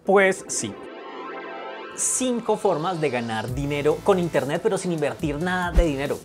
Pues sí. 5 formas de ganar dinero con internet, pero sin invertir nada de dinero.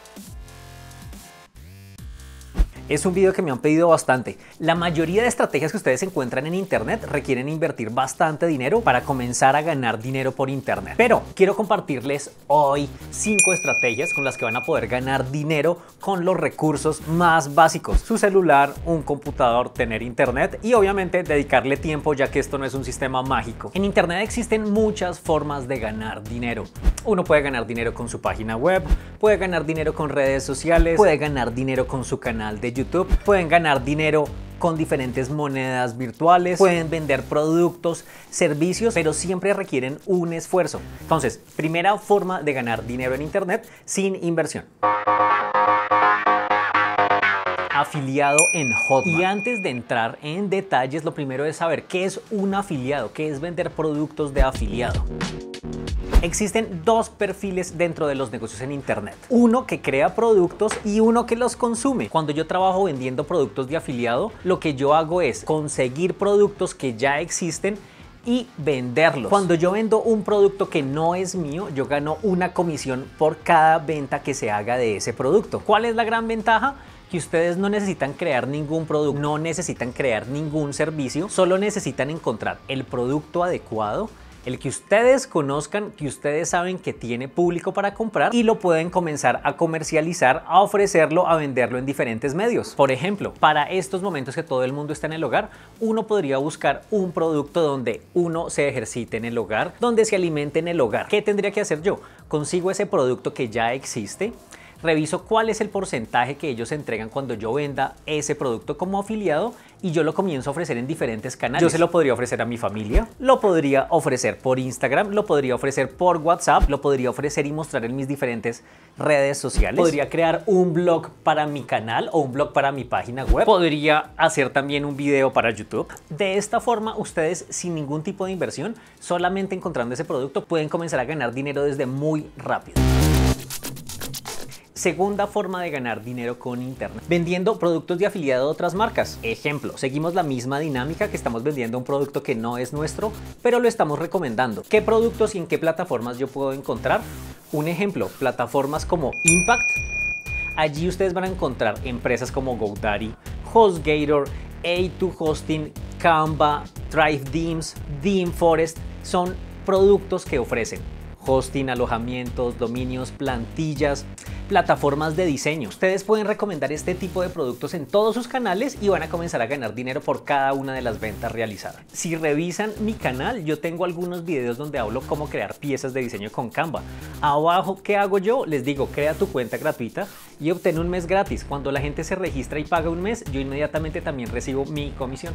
Es un video que me han pedido bastante. La mayoría de estrategias que ustedes encuentran en internet requieren invertir bastante dinero para comenzar a ganar dinero por internet. Pero quiero compartirles hoy 5 estrategias con las que van a poder ganar dinero con los recursos más básicos. Su celular, un computador, tener internet y obviamente dedicarle tiempo, ya que esto no es un sistema mágico. En internet existen muchas formas de ganar dinero. Uno puede ganar dinero con su página web, puede ganar dinero con redes sociales, puede ganar dinero con su canal de YouTube, pueden ganar dinero con diferentes monedas virtuales, pueden vender productos, servicios, pero siempre requieren un esfuerzo. Entonces, primera forma de ganar dinero en internet sin inversión. Afiliado en Hotmart. Y antes de entrar en detalles, lo primero es saber qué es un afiliado, qué es vender productos de afiliado. Existen 2 perfiles dentro de los negocios en internet. Uno que crea productos y uno que los consume. Cuando yo trabajo vendiendo productos de afiliado, lo que yo hago es conseguir productos que ya existen y venderlos. Cuando yo vendo un producto que no es mío, yo gano una comisión por cada venta que se haga de ese producto. ¿Cuál es la gran ventaja? Que ustedes no necesitan crear ningún producto, no necesitan crear ningún servicio, solo necesitan encontrar el producto adecuado, el que ustedes conozcan, que ustedes saben que tiene público para comprar y lo pueden comenzar a comercializar, a ofrecerlo, a venderlo en diferentes medios. Por ejemplo, para estos momentos que todo el mundo está en el hogar, uno podría buscar un producto donde uno se ejercite en el hogar, donde se alimente en el hogar. ¿Qué tendría que hacer yo? Consigo ese producto que ya existe, reviso cuál es el porcentaje que ellos entregan cuando yo venda ese producto como afiliado y yo lo comienzo a ofrecer en diferentes canales. Yo se lo podría ofrecer a mi familia, lo podría ofrecer por Instagram, lo podría ofrecer por WhatsApp, lo podría ofrecer y mostrar en mis diferentes redes sociales. Podría crear un blog para mi canal o un blog para mi página web. Podría hacer también un video para YouTube. De esta forma, ustedes sin ningún tipo de inversión, solamente encontrando ese producto, pueden comenzar a ganar dinero desde muy rápido. Segunda forma de ganar dinero con internet, vendiendo productos de afiliado de otras marcas. Ejemplo, seguimos la misma dinámica que estamos vendiendo un producto que no es nuestro, pero lo estamos recomendando. ¿Qué productos y en qué plataformas yo puedo encontrar? Un ejemplo, plataformas como Impact. Allí ustedes van a encontrar empresas como GoDaddy, HostGator, A2 Hosting, Canva, ThriveDeals, ThemeForest. Son productos que ofrecen hosting, alojamientos, dominios, plantillas, plataformas de diseño. Ustedes pueden recomendar este tipo de productos en todos sus canales y van a comenzar a ganar dinero por cada una de las ventas realizadas. Si revisan mi canal, yo tengo algunos videos donde hablo cómo crear piezas de diseño con Canva. Abajo, ¿qué hago yo? Les digo, crea tu cuenta gratuita y obtén un mes gratis. Cuando la gente se registra y paga un mes, yo inmediatamente también recibo mi comisión.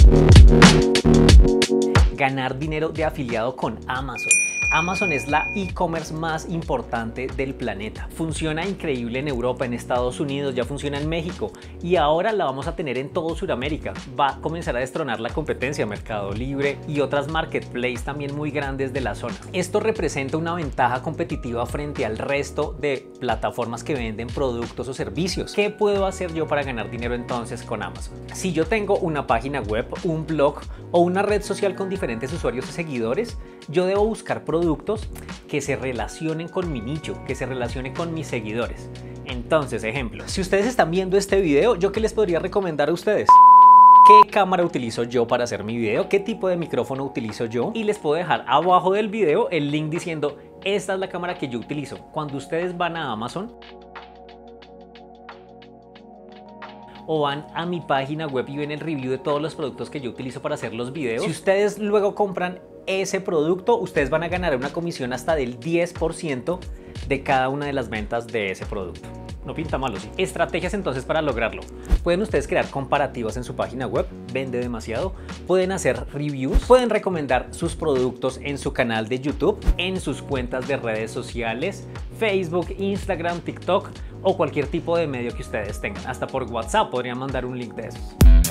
Ganar dinero de afiliado con Amazon. Amazon es la e-commerce más importante del planeta. Funciona increíble en Europa, en Estados Unidos, ya funciona en México y ahora la vamos a tener en todo Sudamérica. Va a comenzar a destronar la competencia, Mercado Libre y otras marketplaces también muy grandes de la zona. Esto representa una ventaja competitiva frente al resto de plataformas que venden productos o servicios. ¿Qué puedo hacer yo para ganar dinero entonces con Amazon? Si yo tengo una página web, un blog o una red social con diferentes usuarios y seguidores, yo debo buscar productos que se relacionen con mi nicho, que se relacionen con mis seguidores. Entonces, ejemplo, si ustedes están viendo este video, ¿yo qué les podría recomendar a ustedes? ¿Qué cámara utilizo yo para hacer mi video? ¿Qué tipo de micrófono utilizo yo? Y les puedo dejar abajo del video el link diciendo, esta es la cámara que yo utilizo. Cuando ustedes van a Amazon o van a mi página web y ven el review de todos los productos que yo utilizo para hacer los videos, si ustedes luego compran ese producto, ustedes van a ganar una comisión hasta del 10% de cada una de las ventas de ese producto. No pinta malo, sí. Estrategias entonces para lograrlo. Pueden ustedes crear comparativas en su página web, vende demasiado. Pueden hacer reviews, pueden recomendar sus productos en su canal de YouTube, en sus cuentas de redes sociales, Facebook, Instagram, TikTok o cualquier tipo de medio que ustedes tengan. Hasta por WhatsApp podrían mandar un link de esos.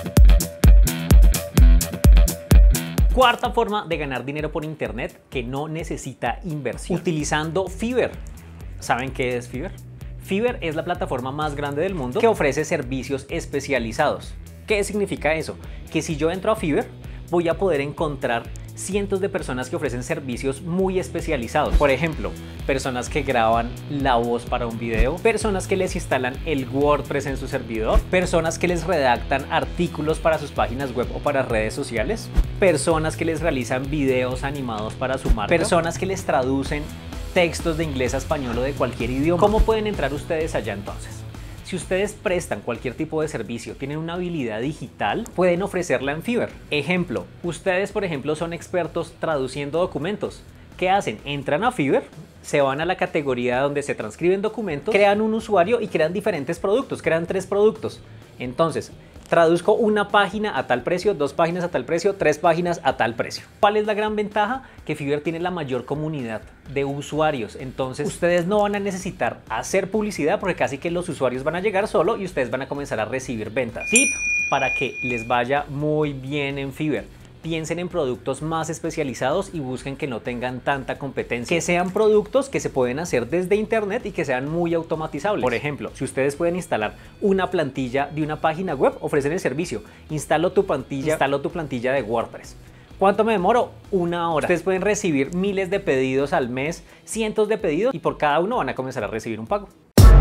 Cuarta forma de ganar dinero por internet que no necesita inversión. Utilizando Fiverr. ¿Saben qué es Fiverr? Fiverr es la plataforma más grande del mundo que ofrece servicios especializados. ¿Qué significa eso? Que si yo entro a Fiverr, voy a poder encontrar cientos de personas que ofrecen servicios muy especializados. Por ejemplo, personas que graban la voz para un video, personas que les instalan el WordPress en su servidor, personas que les redactan artículos para sus páginas web o para redes sociales, personas que les realizan videos animados para su marca, personas que les traducen textos de inglés a español o de cualquier idioma. ¿Cómo pueden entrar ustedes allá entonces? Si ustedes prestan cualquier tipo de servicio, tienen una habilidad digital, pueden ofrecerla en Fiverr. Ejemplo, ustedes por ejemplo son expertos traduciendo documentos. ¿Qué hacen? Entran a Fiverr, se van a la categoría donde se transcriben documentos, crean un usuario y crean diferentes productos, crean 3 productos. Entonces, traduzco una página a tal precio, 2 páginas a tal precio, 3 páginas a tal precio. ¿Cuál es la gran ventaja? Que Fiverr tiene la mayor comunidad de usuarios. Entonces, ustedes no van a necesitar hacer publicidad porque casi que los usuarios van a llegar solo y ustedes van a comenzar a recibir ventas. Tip para que les vaya muy bien en Fiverr: piensen en productos más especializados y busquen que no tengan tanta competencia. Que sean productos que se pueden hacer desde internet y que sean muy automatizables. Por ejemplo, si ustedes pueden instalar una plantilla de una página web, ofrecen el servicio: instalo tu plantilla de WordPress. ¿Cuánto me demoro? 1 hora. Ustedes pueden recibir miles de pedidos al mes, cientos de pedidos, y por cada uno van a comenzar a recibir un pago.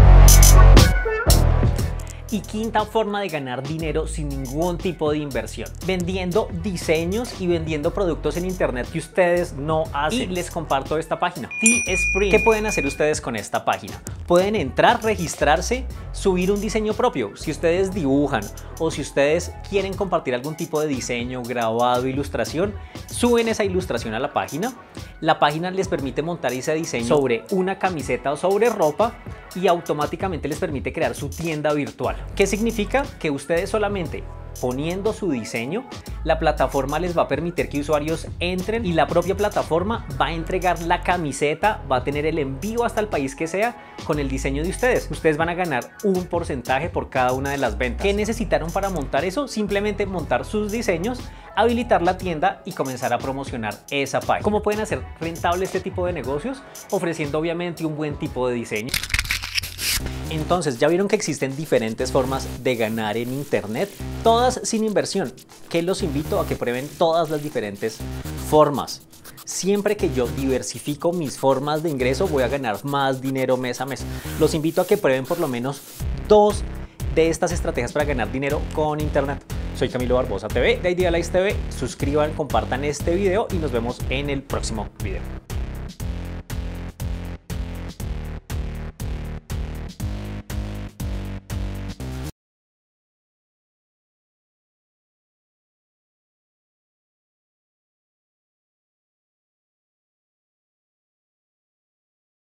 Y quinta forma de ganar dinero sin ningún tipo de inversión: vendiendo diseños y vendiendo productos en internet que ustedes no hacen. Y les comparto esta página, Teespring. ¿Qué pueden hacer ustedes con esta página? Pueden entrar, registrarse, subir un diseño propio. Si ustedes dibujan o si ustedes quieren compartir algún tipo de diseño, grabado, ilustración, suben esa ilustración a la página. La página les permite montar ese diseño sobre una camiseta o sobre ropa y automáticamente les permite crear su tienda virtual. ¿Qué significa? Que ustedes solamente poniendo su diseño, la plataforma les va a permitir que usuarios entren y la propia plataforma va a entregar la camiseta, va a tener el envío hasta el país que sea con el diseño de ustedes. Ustedes van a ganar un porcentaje por cada una de las ventas. ¿Qué necesitaron para montar eso? Simplemente montar sus diseños, habilitar la tienda y comenzar a promocionar esa página. ¿Cómo pueden hacer rentable este tipo de negocios? Ofreciendo obviamente un buen tipo de diseño. Entonces, ya vieron que existen diferentes formas de ganar en internet, todas sin inversión, que los invito a que prueben todas las diferentes formas. Siempre que yo diversifico mis formas de ingreso, voy a ganar más dinero mes a mes. Los invito a que prueben por lo menos 2 de estas estrategias para ganar dinero con internet. Soy Camilo Barbosa TV de Idealize TV. Suscriban, compartan este video y nos vemos en el próximo video.